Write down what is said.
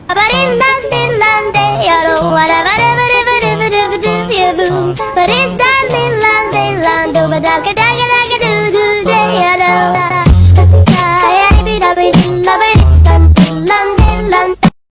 But in Disneyland they are all whatever, but it's Disneyland, do ba da ga da ga da ga do do they are all.